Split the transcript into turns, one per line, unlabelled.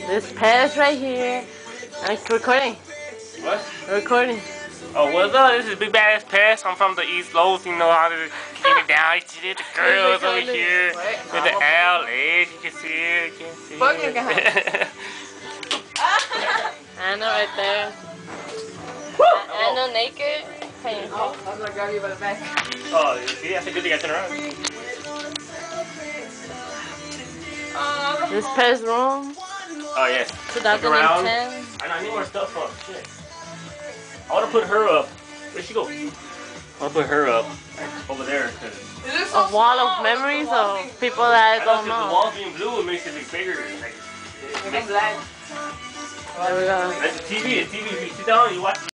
This Pest right here. I'm recording.
What?
Recording.
Oh, what's up? This is Big Badass Pest. I'm from the East Los. You know how to keep it down. You see the girls over here. With the L edge. You can see it. You can see it.
Anna right there. Anna naked.
Oh, I'm gonna grab you by the back.
Oh, see? That's a good thing I turned around.
This Pest room.
Oh, yes.
2010.
I need more stuff up. Shit. I want to put her up. Where'd she go? I want to put her up over there.
A wall of memories of people that I don't
The
know.
wall being blue, it makes it look bigger. Like,
Black.
There we go.
Like the TV. The TV, if you sit down and you watch